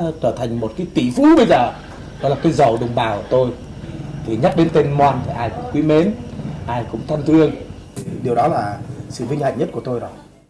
trở thành một cái tỷ phú bây giờ, đó là cái giàu đồng bào của tôi. Thì nhắc đến tên Mon thì ai cũng quý mến, ai cũng thân thương. Điều đó là sự vinh hạnh nhất của tôi rồi.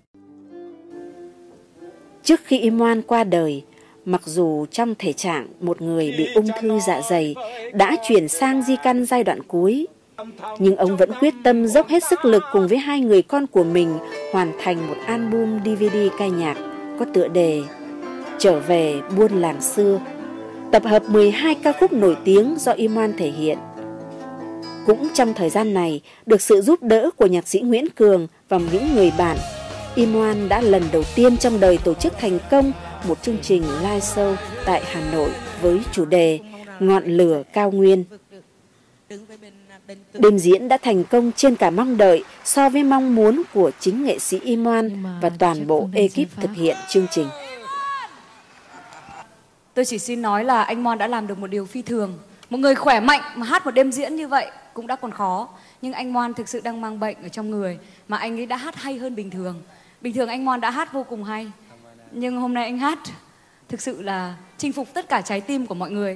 Trước khi Imoan qua đời, mặc dù trong thể trạng một người bị ung thư dạ dày đã chuyển sang di căn giai đoạn cuối, nhưng ông vẫn quyết tâm dốc hết sức lực cùng với 2 người con của mình hoàn thành một album DVD ca nhạc có tựa đề Trở về buôn làng xưa, tập hợp 12 ca khúc nổi tiếng do Imoan thể hiện. Cũng trong thời gian này, được sự giúp đỡ của nhạc sĩ Nguyễn Cường và những người bạn, Imoan đã lần đầu tiên trong đời tổ chức thành công một chương trình live show tại Hà Nội với chủ đề Ngọn lửa cao nguyên. Đêm diễn đã thành công trên cả mong đợi so với mong muốn của chính nghệ sĩ Imoan và toàn bộ ekip thực hiện chương trình. Tôi chỉ xin nói là anh Mon đã làm được một điều phi thường. Một người khỏe mạnh mà hát một đêm diễn như vậy cũng đã còn khó. Nhưng anh Mon thực sự đang mang bệnh ở trong người, mà anh ấy đã hát hay hơn bình thường. Bình thường anh Mon đã hát vô cùng hay, nhưng hôm nay anh hát thực sự là chinh phục tất cả trái tim của mọi người.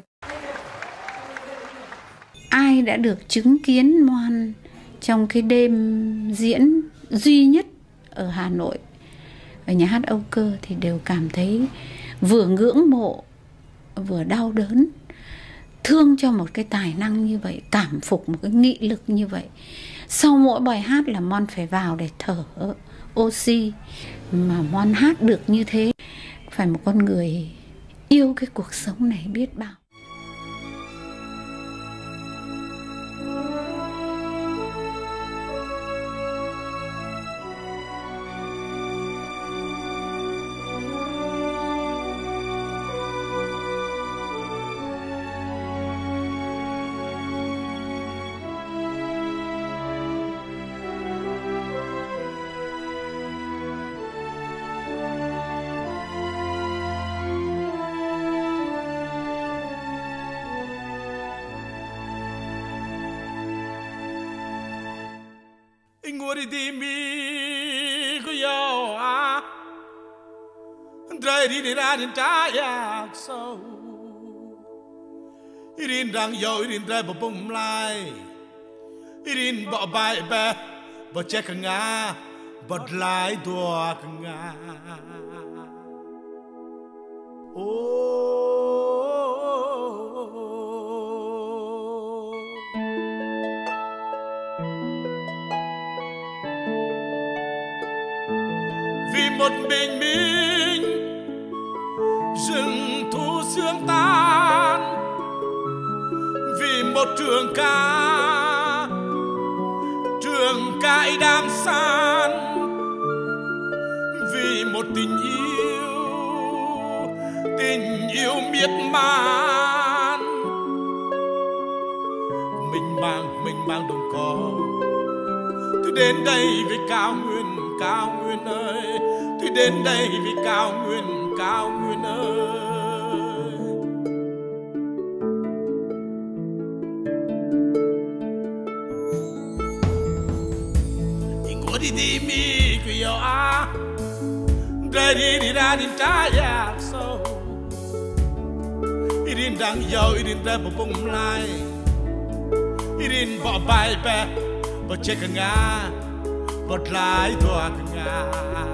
Ai đã được chứng kiến Mon trong cái đêm diễn duy nhất ở Hà Nội, ở nhà hát Âu Cơ, thì đều cảm thấy vừa ngưỡng mộ, vừa đau đớn, thương cho một cái tài năng như vậy, cảm phục một cái nghị lực như vậy. Sau mỗi bài hát là Mon phải vào để thở oxy, mà Mon hát được như thế, phải một con người yêu cái cuộc sống này biết bao. Ngori di mi kuyo a drai di ra din ta ya so irin rang yo irin drai bo bum lai irin bo bai ba bo che ka nga bo lai do ka nga vì một bình minh rừng thu sương tan, vì một trường ca ấy đam san, vì một tình yêu miệt man. Mình mang đồng cỏ, tôi đến đây với cao nguyên ơi, tôi đến đây vì cao nguyên ơi. Ingodi di mi kuyo a dai di ra din ta ya so irin dang yo irin da bo bum lai irin bo bai pe bo che ka nga bật lại doa nga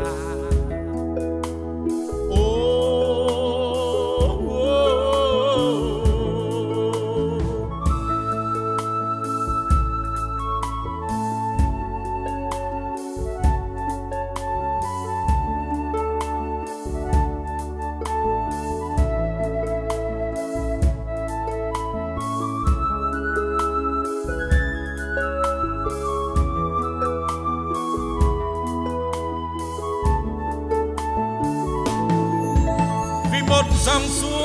một dòng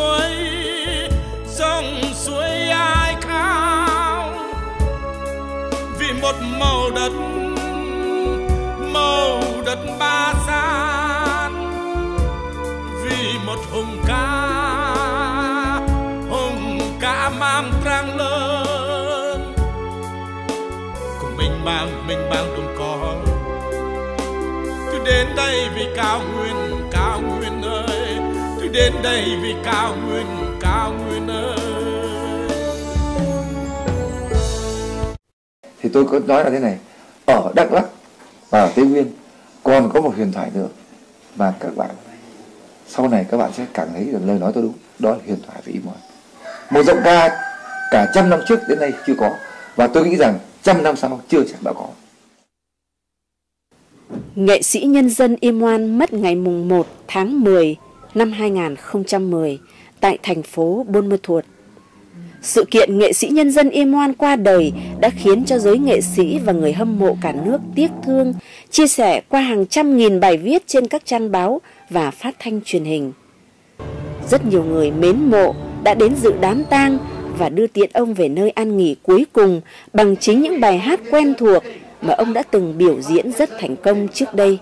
suối ai khao, vì một màu đất ba gian, vì một hùng ca mang trang lớn của mình mang đồng cỏ. Tôi đến đây vì cao nguyên ơi, tôi đến đây vì cao nguyên ơi. Thì tôi có nói là thế này, ở Đắk Lắk và ở Tây Nguyên còn có một huyền thoại nữa mà các bạn sau này các bạn sẽ cảm thấy rằng lời nói tôi đúng, đó là huyền thoại về Imon. Một giọng ca cả 100 năm trước đến nay chưa có, và tôi nghĩ rằng 100 năm sau chưa chắc đã có. Nghệ sĩ nhân dân Imon mất ngày mùng 1 tháng 10 năm 2010 tại thành phố Buôn Ma Thuột. Sự kiện nghệ sĩ nhân dân Imon qua đời đã khiến cho giới nghệ sĩ và người hâm mộ cả nước tiếc thương, chia sẻ qua hàng trăm nghìn bài viết trên các trang báo và phát thanh truyền hình. Rất nhiều người mến mộ đã đến dự đám tang và đưa tiễn ông về nơi an nghỉ cuối cùng bằng chính những bài hát quen thuộc mà ông đã từng biểu diễn rất thành công trước đây.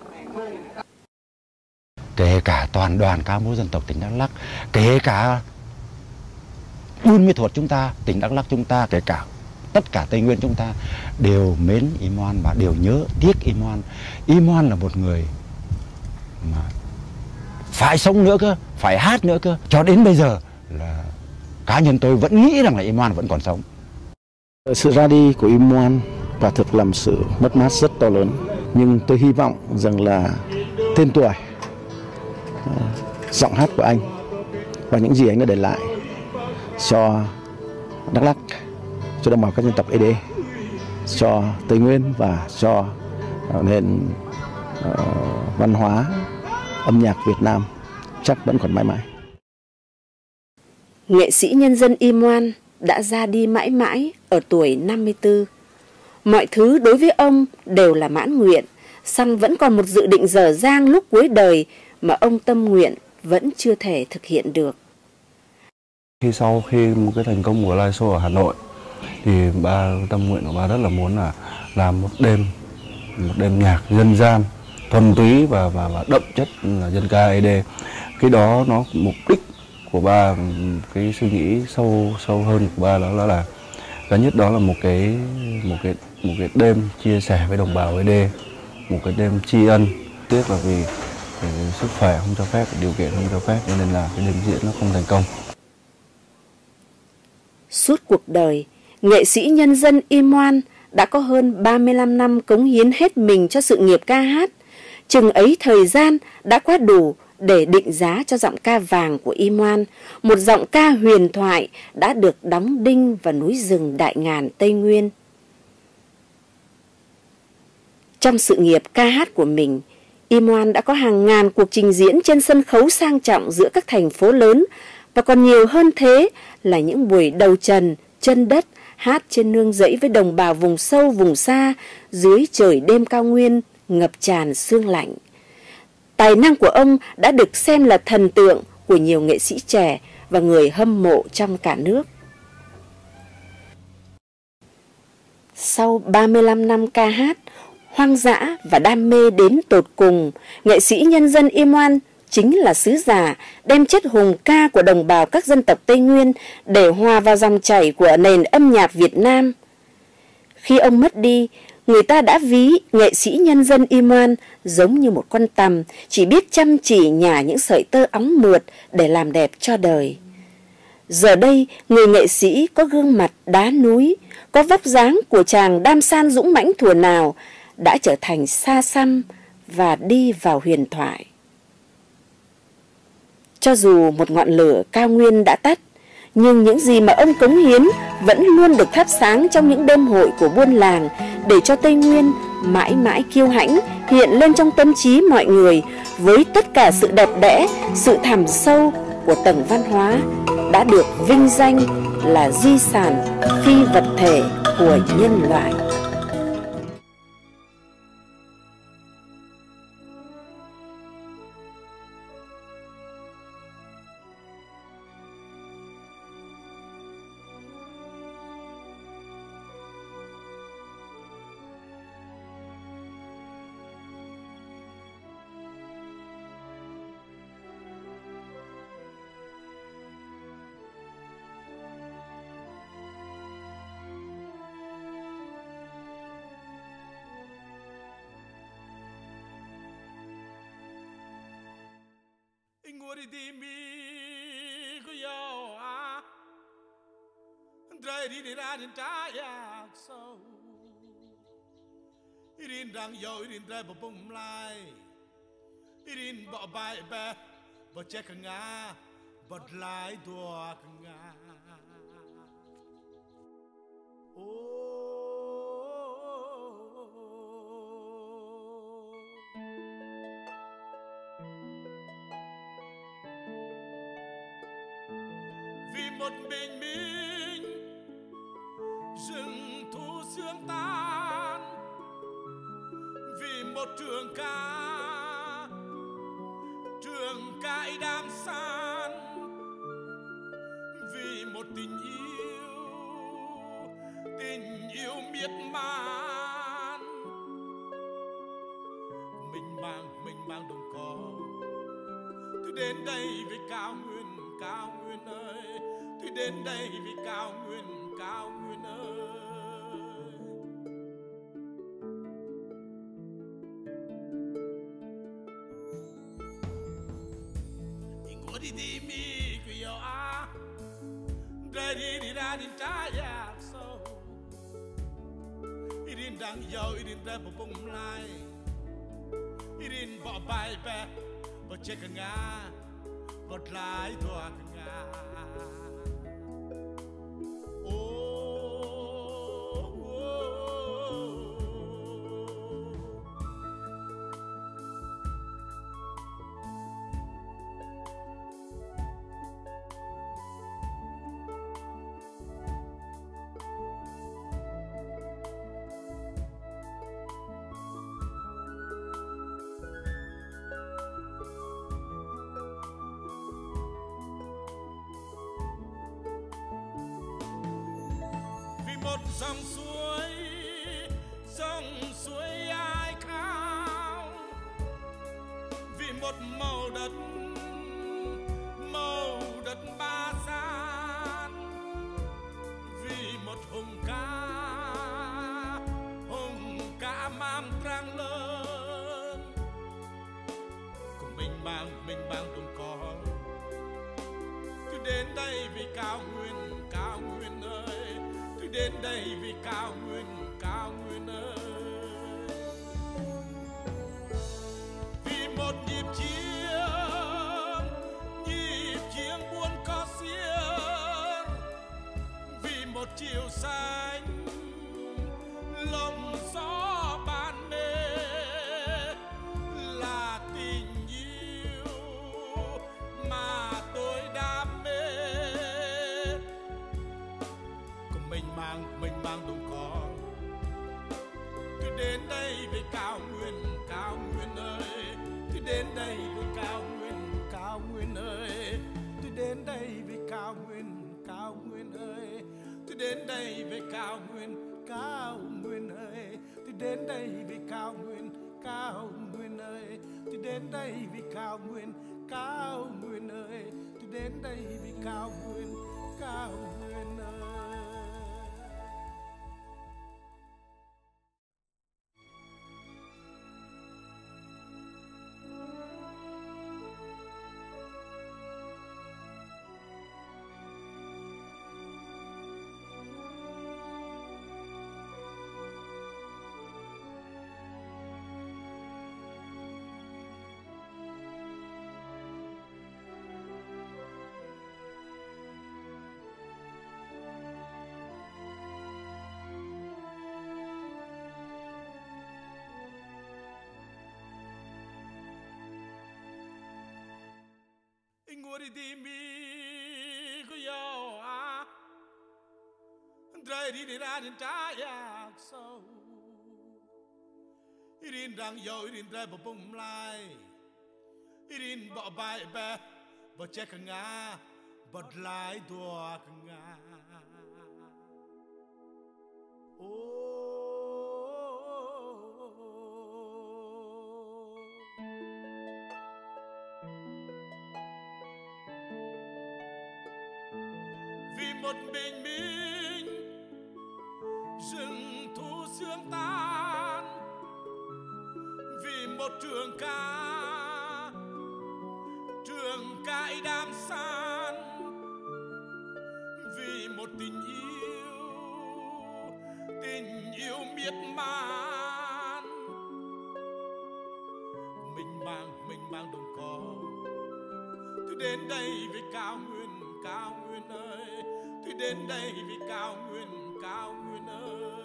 Kể cả toàn đoàn ca múa dân tộc tỉnh Đắk Lắk, kể cả Buôn Ma Thuột chúng ta, tỉnh Đắk Lắk chúng ta, kể cả tất cả Tây Nguyên chúng ta đều mến Imon và đều nhớ tiếc Imon. Imon là một người mà phải sống nữa cơ, phải hát nữa cơ. Cho đến bây giờ là cá nhân tôi vẫn nghĩ rằng là Imon vẫn còn sống. Sự ra đi của Imon quả thực là một sự mất mát rất to lớn. Nhưng tôi hy vọng rằng là tên tuổi, giọng hát của anh và những gì anh đã để lại cho Đắk Lắk, cho đồng bào các dân tộc ED, cho Tây Nguyên và cho nền văn hóa âm nhạc Việt Nam chắc vẫn còn mãi mãi. Nghệ sĩ nhân dân Imon đã ra đi mãi mãi ở tuổi 54. Mọi thứ đối với ông đều là mãn nguyện, song vẫn còn một dự định dở dang lúc cuối đời mà ông tâm nguyện vẫn chưa thể thực hiện được. Sau khi một cái thành công của live show ở Hà Nội thì tâm nguyện của ba rất là muốn là làm một đêm nhạc dân gian thuần túy và đậm chất là dân ca ED. Cái đó nó mục đích của ba, cái suy nghĩ sâu hơn của ba đó là cái nhất đó là một cái đêm chia sẻ với đồng bào ED, một cái đêm tri ân. Tiếc là vì sức khỏe không cho phép, điều kiện không cho phép nên là cái đêm diễn nó không thành công. Suốt cuộc đời, nghệ sĩ nhân dân Imon đã có hơn 35 năm cống hiến hết mình cho sự nghiệp ca hát. Chừng ấy thời gian đã quá đủ để định giá cho giọng ca vàng của Imon, một giọng ca huyền thoại đã được đóng đinh vào núi rừng đại ngàn Tây Nguyên. Trong sự nghiệp ca hát của mình, Imon đã có hàng ngàn cuộc trình diễn trên sân khấu sang trọng giữa các thành phố lớn, và còn nhiều hơn thế là những buổi đầu trần, chân đất, hát trên nương rẫy với đồng bào vùng sâu vùng xa, dưới trời đêm cao nguyên ngập tràn sương lạnh. Tài năng của ông đã được xem là thần tượng của nhiều nghệ sĩ trẻ và người hâm mộ trong cả nước. Sau 35 năm ca hát, hoang dã và đam mê đến tột cùng, nghệ sĩ nhân dân Imon chính là sứ giả đem chất hùng ca của đồng bào các dân tộc Tây Nguyên để hòa vào dòng chảy của nền âm nhạc Việt Nam. Khi ông mất đi, người ta đã ví nghệ sĩ nhân dân Imon giống như một con tằm chỉ biết chăm chỉ nhả những sợi tơ óng mượt để làm đẹp cho đời. Giờ đây, người nghệ sĩ có gương mặt đá núi, có vóc dáng của chàng đam san dũng mãnh thuở nào, đã trở thành xa xăm và đi vào huyền thoại. Cho dù một ngọn lửa cao nguyên đã tắt, nhưng những gì mà ông cống hiến vẫn luôn được thắp sáng trong những đêm hội của buôn làng, để cho Tây Nguyên mãi mãi kiêu hãnh hiện lên trong tâm trí mọi người với tất cả sự đẹp đẽ, sự thẳm sâu của tầng văn hóa đã được vinh danh là di sản phi vật thể của nhân loại. Ingoridi mi kuyo a Drai di ra din ta yak so Irin dang yo irin drai bo bung lai Irin bo bai be bo check nga bot lai dua nga Vì một bình minh rừng thu sương tan, vì một trường ca ấy đang san, vì một tình yêu miệt man. Mình mang đồng cỏ, tôi đến đây với cao nguyên ơi, tôi đến đây vì cao nguyên ơi. Ingoridi mi kuyo a Drai di ra din ta yak so Irin dang yo irin drai bo bung lai Irin bo bai be bo check nga bot lai dua nga một dòng suối ai khao, vì một màu đất ba gian, vì một hùng ca mang trang lớn, cùng mình mang đồng cỏ. Tôi đến đây vì cao nguyên ơi, tôi đến đây vì cao nguyên ơi. Vì một nhịp chiêng buôn có xiên, vì một chiều xanh lồng gió ban mê, là tình yêu mà tôi đam mê. Cùng mình mang đồng cỏ, tôi đến đây với cao nguyên ơi, tôi đến đây với cao nguyên ơi, tôi đến đây với cao nguyên ơi, tôi đến đây với cao nguyên ơi, tôi đến đây với cao nguyên ơi, tôi đến đây với cao nguyên ơi, tôi đến đây với cao nguyên ơi. Ingoridi mi kuyo a Drai di ra din ta yak so Irin dang yo irin drai bo bung lai Irin bo bai be bo check nga bot lai dua nga Vì một bình minh rừng thu sương tan, vì một trường lại đam san vì một tình yêu miết man. Mình mang đồng cỏ, tôi đến đây với cao nguyên ơi, tôi đến đây với cao nguyên ơi.